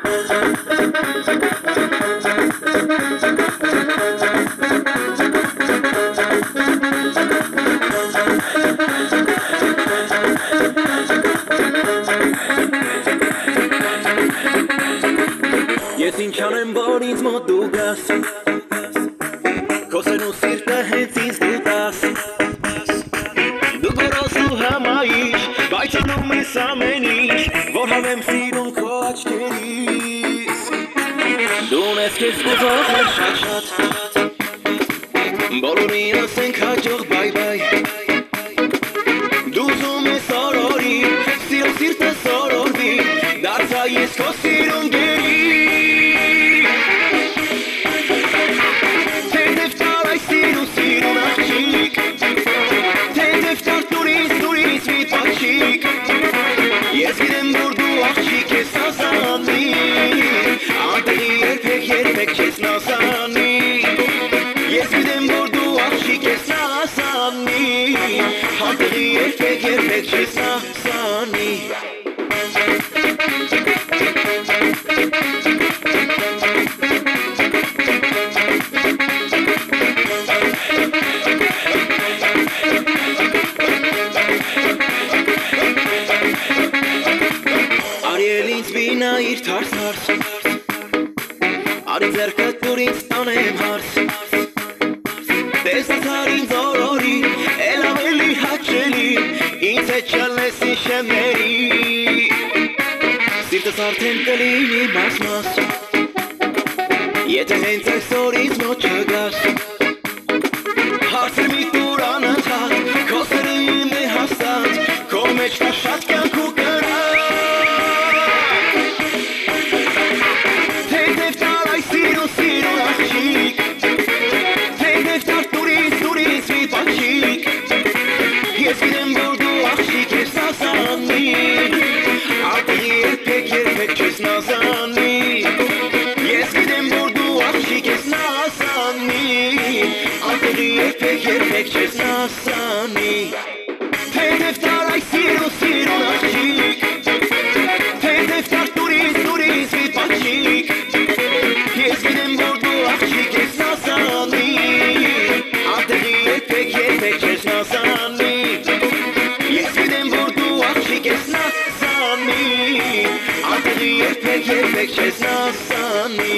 Ես ինչ անեմ, որ ինձ մոտ դու գաս, քո սերուն սիրտը հենց ինձ դու տաս, դու գորոսու համայիշ, բայց անում ես ամեն ինչ, որ հավեմ սիրուն քո աչքերիս, դու ունես քեզ կուզողներ շատ, բոլորին ասենք հաջող բայ-բայ, դու ուզում ես օրորի, սիրո սիրտը սորորվի, դարձա ես քո սիրուն գերի, Ես գիտեմ, որ դու աղջիկ ես նազանի, անտեղի երբեք չես նազանի, ես գիտեմ, որ դու աղջիկ ես նազանի, անտեղի երբեք չես նազանի իր թարս, արի ձերքդ դուր ինձ տանեմ հարս, տեսնացար ինձ օրորի, էլ ավելի հաճելի, ինձ հետ չլնես ինձ շեմերի, սիրտս արդեն կլինի մաս, եթե հենց այսօր ինձ մոտ չգաս, հարցր մի տուր անընդհատ, քո սերը իմ է հաստատ, քո մեջ կա շատ կյանք ու Ես գիտեմ, որ դու աղջիկ ես նազանի, ատեղի երբեք չես նազանի, ես գիտեմ, որ դու աղջիկ ես նազանի, ատեղի երբեք չես նազանի, թեթև տար այս սիրուն աղջիկ, թեթև տար տուրից մի պաչիկ, ես գիտեմ, որ դու աղջիկ ես նազանի, ատեղի երբեք չես նազանի, ես գիտեմ, որ դու աղջիկ ես նազանի, ատեղի երբեք չես նազանի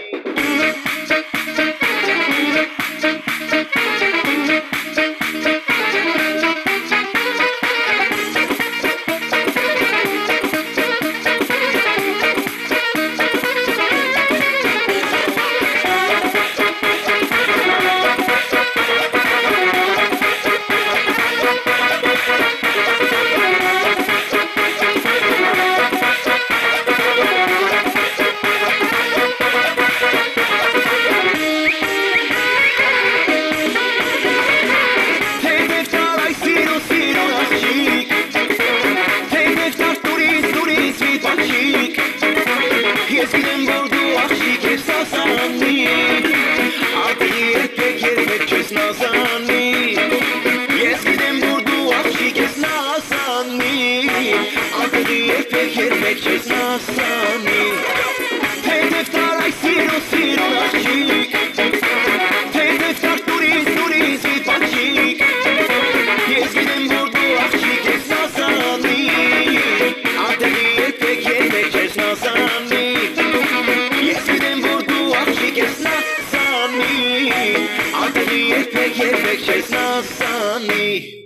Ես գիտեմ, որ դու աղջիկ ես նազանի, ատեղի երբեք չես նազանի, ես գիտեմ, որ դու աղջիկ ես նազանի, ատեղի երբեք չես նազանի, թեթև տար այս սիրուն աղջիկ, թեթև տար տուրից մի պաչիկ, ես գիտեմ, որ դու աղջիկ ես նազանի, ատեղի երբեք չես նազանի, ես գիտեմ, որ դու աղջիկ ես նազանի, ատեղի երբեք չես նազանի